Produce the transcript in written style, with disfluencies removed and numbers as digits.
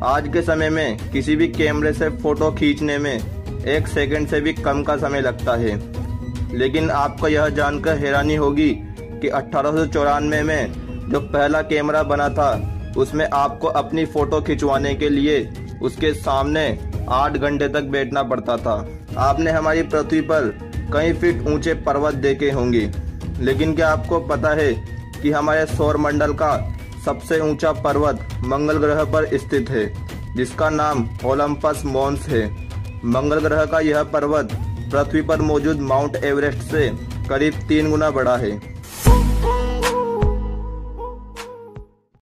आज के समय में किसी भी कैमरे से फोटो खींचने में 1 सेकंड से भी कम का समय लगता है। लेकिन आपको यह जानकर हैरानी होगी कि 1894 में जो पहला कैमरा बना था उसमें आपको अपनी फोटो खिंचवाने के लिए उसके सामने 8 घंटे तक बैठना पड़ता था। आपने हमारी पृथ्वी पर कई फीट ऊंचे पर्वत देखे होंगे, लेकिन क्या आपको पता है कि हमारे सौर मंडल का सबसे ऊंचा पर्वत मंगल ग्रह पर स्थित है, जिसका नाम ओलंपस मॉन्स है। मंगल ग्रह का यह पर्वत पृथ्वी पर मौजूद माउंट एवरेस्ट से करीब 3 गुना बड़ा है।